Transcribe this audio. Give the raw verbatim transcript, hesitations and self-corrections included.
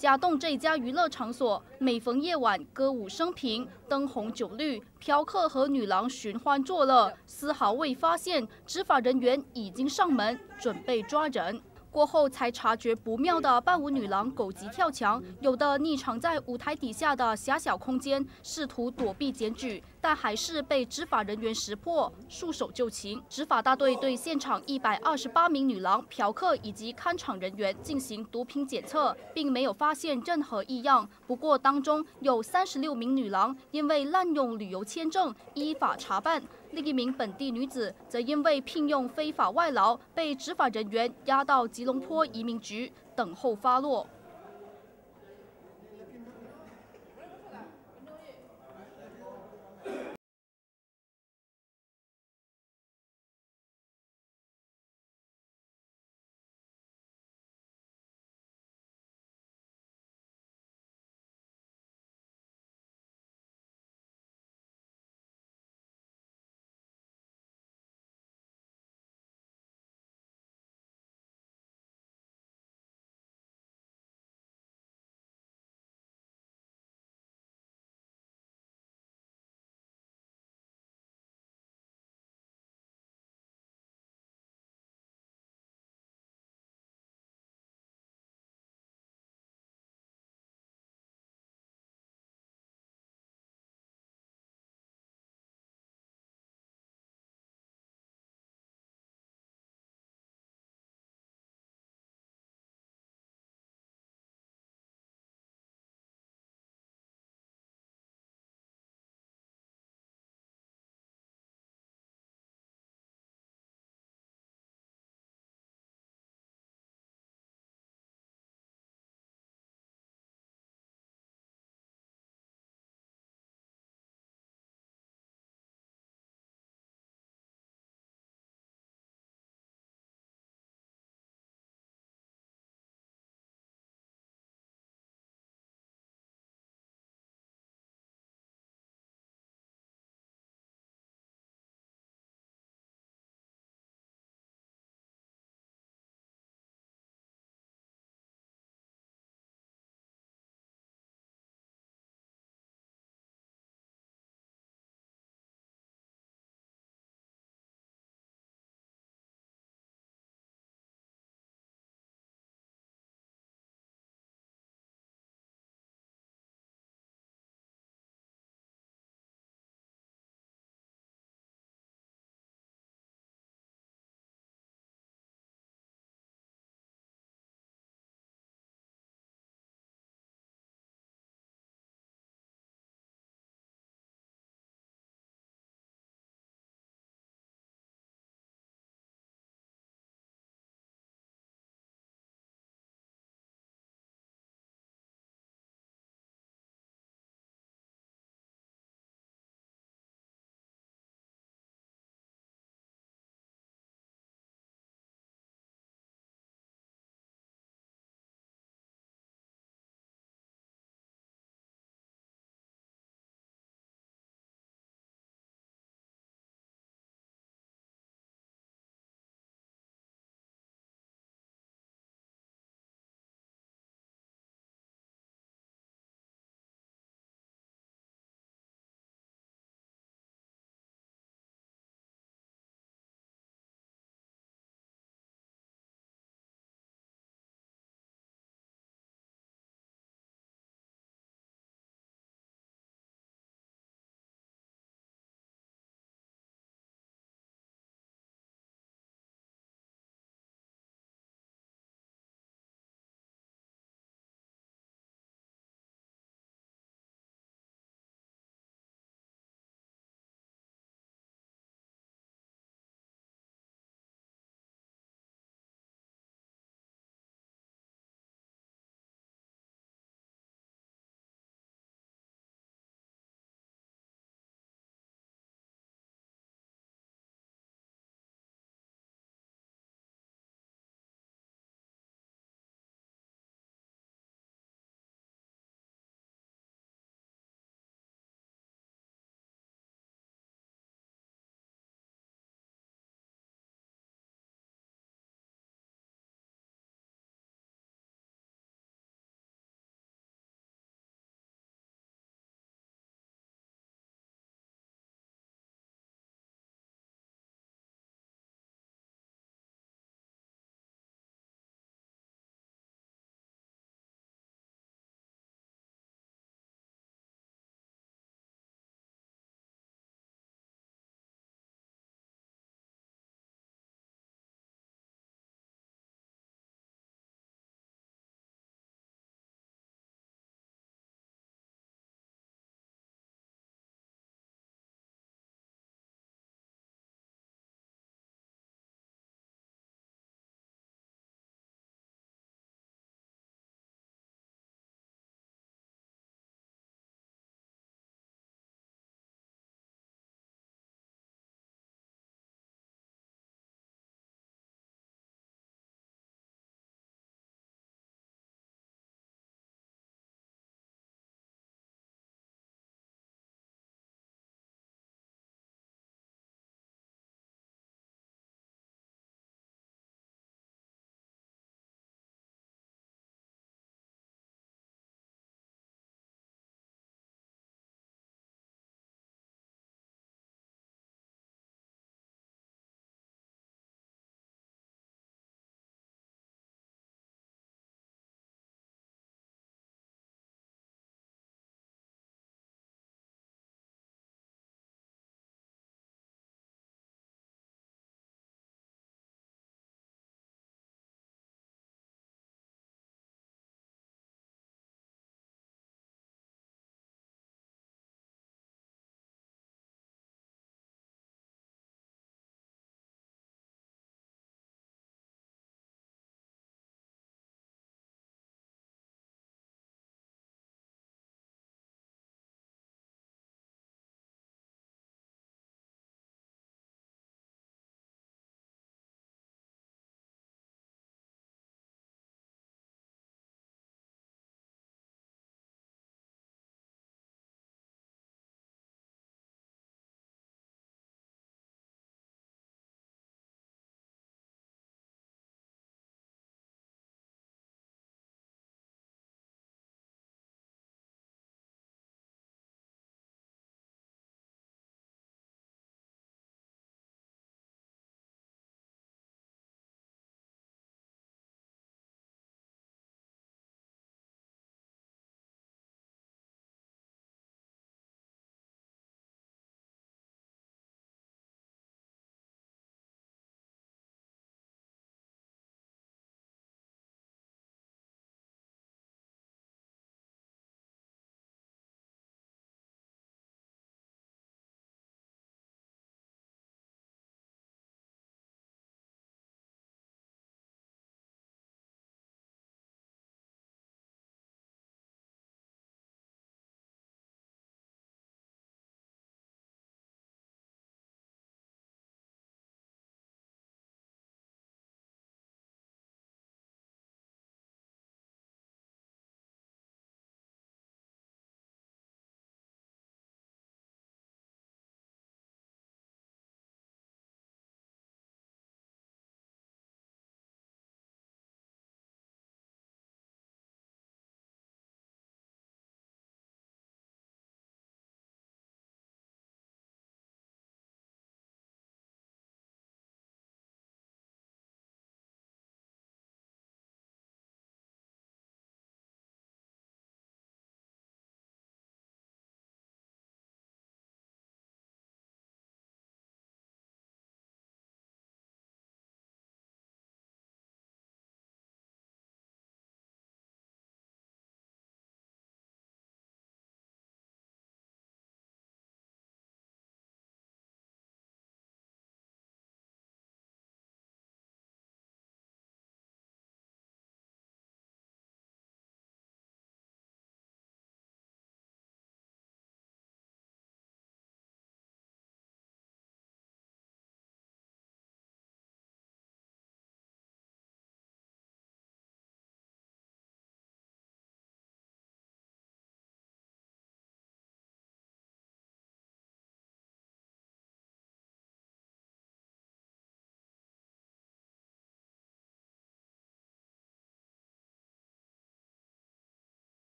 嘉栋这家娱乐场所，每逢夜晚歌舞升平，灯红酒绿，嫖客和女郎寻欢作乐，丝毫未发现执法人员已经上门准备抓人。 过后才察觉不妙的伴舞女郎狗急跳墙，有的匿藏在舞台底下的狭小空间，试图躲避检举，但还是被执法人员识破，束手就擒。执法大队对现场一百二十八名女郎、嫖客以及看场人员进行毒品检测，并没有发现任何异样。不过当中有三十六名女郎因为滥用旅游签证依法查办。 另一名本地女子则因为聘用非法外劳，被执法人员押到吉隆坡移民局等候发落。